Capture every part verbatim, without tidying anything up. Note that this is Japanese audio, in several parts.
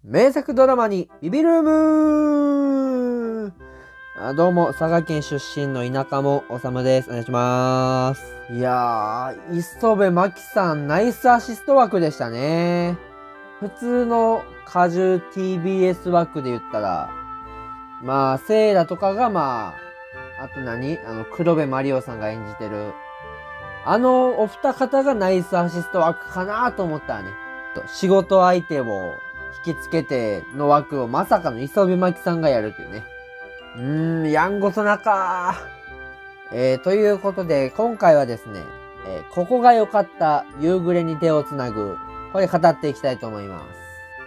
名作ドラマにビビルームあどうも、佐賀県出身の田舎もおさむです。お願いします。いやー、磯部真希さん、ナイスアシスト枠でしたね。普通の果汁 ティービーエス 枠で言ったら、まあ、セイラとかがまあ、あと何あの、黒部マリオさんが演じてる、あのお二方がナイスアシスト枠かなと思ったらね、仕事相手を引きつけての枠をまさかの磯部真希さんがやるっていうね。うーん、やんごとなかー。えー、ということで、今回はですね、えー、ここが良かった夕暮れに手をつなぐ、これ語っていきたいと思います。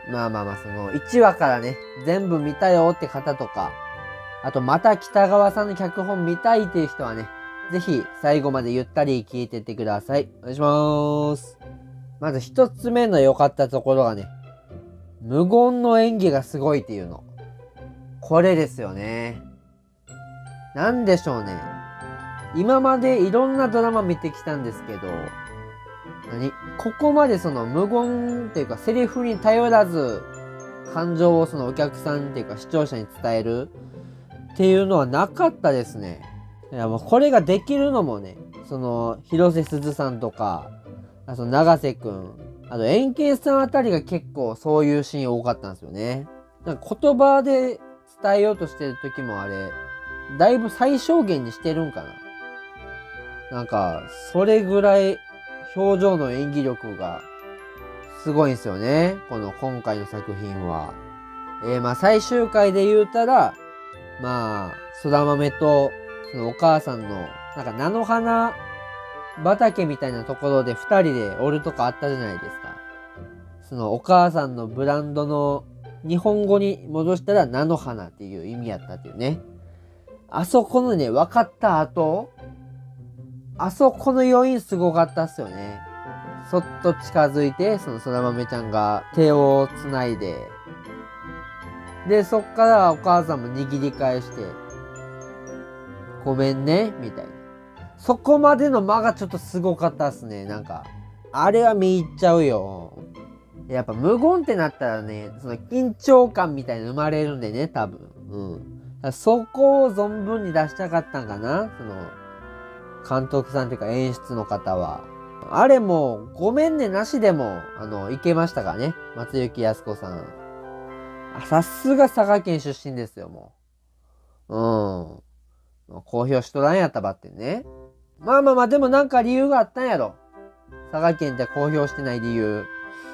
まあまあまあ、そのいちわからね、全部見たよって方とか、あとまた北川さんの脚本見たいっていう人はね、ぜひ最後までゆったり聞いてってください。お願いします。まず一つ目の良かったところがね、無言の演技がすごいっていうの。これですよね。なんでしょうね。今までいろんなドラマ見てきたんですけど、何ここまでその無言っていうかセリフに頼らず感情をそのお客さんっていうか視聴者に伝えるっていうのはなかったですね。いやもうこれができるのもね、その広瀬すずさんとか、あと永瀬くん、あとエンケンさんあたりが結構そういうシーン多かったんですよね。なんか言葉で伝えようとしてる時もあれ、だいぶ最小限にしてるんかな。なんか、それぐらい表情の演技力がすごいんですよね。この今回の作品は。えー、まあ最終回で言うたら、まあ、空豆とそのお母さんの、なんか菜の花畑みたいなところで二人でおるとかあったじゃないですか。そのお母さんのブランドの日本語に戻したら菜の花っていう意味やったっていうね。あそこのね、分かった後、あそこの余韻すごかったっすよね。そっと近づいて、その空豆ちゃんが手を繋いで、で、そっからお母さんも握り返して、ごめんね、みたいな。そこまでの間がちょっとすごかったっすね。なんか、あれは見入っちゃうよ。やっぱ無言ってなったらね、その緊張感みたいなの生まれるんでね、多分。うん。そこを存分に出したかったんかな、その、監督さんというか演出の方は。あれも、ごめんねなしでも、あの、いけましたからね。松雪靖子さん。さすが佐賀県出身ですよ、もう。うん。公表しとらんやったばってね。まあまあまあ、でもなんか理由があったんやろ。佐賀県で公表してない理由。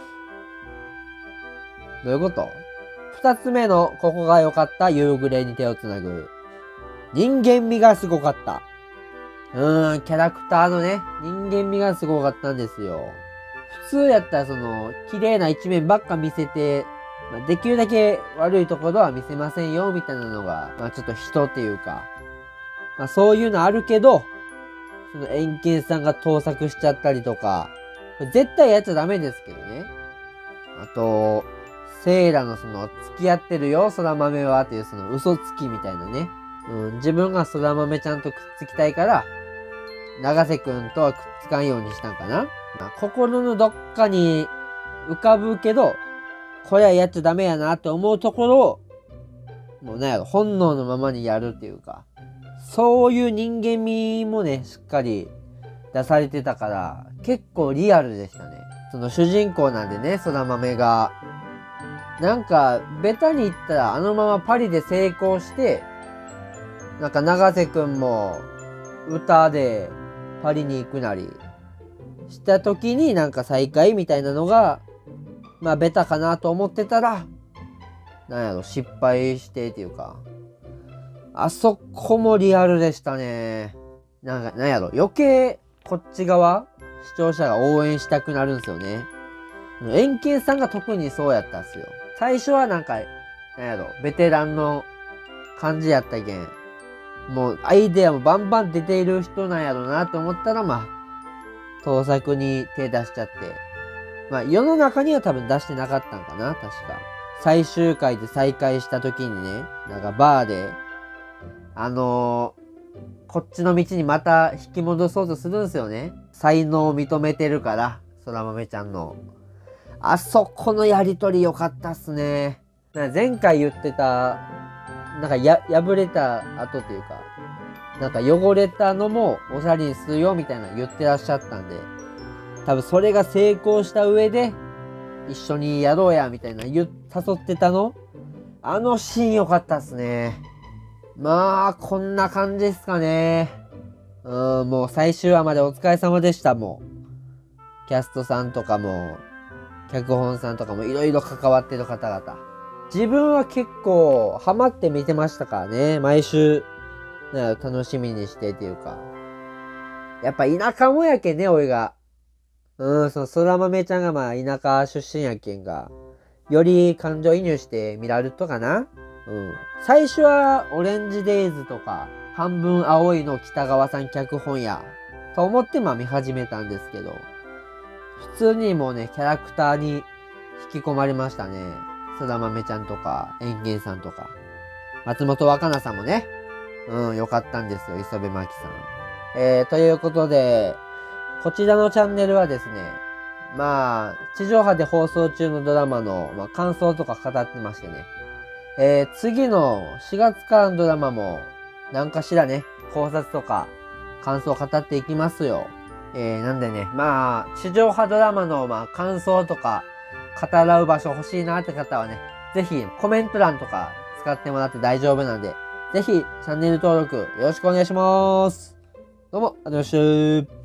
どういうこと？二つ目の、ここが良かった夕暮れに手をつなぐ。人間味がすごかった。うーん、キャラクターのね、人間味がすごかったんですよ。普通やったらその、綺麗な一面ばっか見せて、まあ、できるだけ悪いところは見せませんよ、みたいなのが、まあちょっと人っていうか、まあそういうのあるけど、そのエンケンさんが盗作しちゃったりとか、絶対やっちゃダメですけどね。あと、セイラのその、付き合ってるよ、空豆はっていうその嘘つきみたいなね。うん、自分が空豆ちゃんとくっつきたいから、長瀬くんとはくっつかんようにしたんかな。まあ、心のどっかに浮かぶけど、これはやっちゃダメやなって思うところを、もうなんやろ、本能のままにやるっていうか、そういう人間味もね、しっかり出されてたから、結構リアルでしたね。その主人公なんでね、空豆が。なんか、ベタに言ったらあのままパリで成功して、なんか長瀬くんも歌でパリに行くなりした時になんか再会みたいなのが、まあベタかなと思ってたら、なんやろ、失敗してっていうか、あそこもリアルでしたね。なんか、なんやろ、余計こっち側、視聴者が応援したくなるんですよね。エンケンさんが特にそうやったんすよ。最初はなんか、なんやろ、ベテランの感じやったけん。もうアイデアもバンバン出ている人なんやろうなと思ったら、まあ、盗作に手出しちゃって。まあ、世の中には多分出してなかったんかな、確か。最終回で再会した時にね、なんかバーで、あのー、こっちの道にまた引き戻そうとするんですよね。才能を認めてるから、空豆ちゃんの。 あそこのやりとり良かったっすね。なんか前回言ってた、なんかや、破れた後っていうか、なんか汚れたのもおしゃれにするよみたいな言ってらっしゃったんで、多分それが成功した上で、一緒にやろうやみたいな言誘ってたの、あのシーン良かったっすね。まあ、こんな感じですかね。うん、もう最終話までお疲れ様でしたもん。キャストさんとかも、脚本さんとかもいろいろ関わってる方々。自分は結構ハマって見てましたからね。毎週、ね、楽しみにしてっていうか。やっぱ田舎もやけんね、おいが。うん、その空豆ちゃんがまあ田舎出身やけんが、より感情移入して見られるとかな。うん。最初はオレンジデイズとか、半分青いの北川さん脚本や、と思ってまあ見始めたんですけど、普通にもうね、キャラクターに引き込まれましたね。空豆ちゃんとか、エンゲンさんとか、松本若菜さんもね、うん、よかったんですよ、磯部真希さん。えー、ということで、こちらのチャンネルはですね、まあ、地上波で放送中のドラマの、まあ、感想とか語ってましてね。えー、次のしがつからのドラマも、何かしらね、考察とか、感想を語っていきますよ。えー、なんでね、まあ、地上波ドラマの、まあ、感想とか、語らう場所欲しいなって方はね、ぜひコメント欄とか使ってもらって大丈夫なんで、ぜひチャンネル登録よろしくお願いします。どうも、ありがとうございました。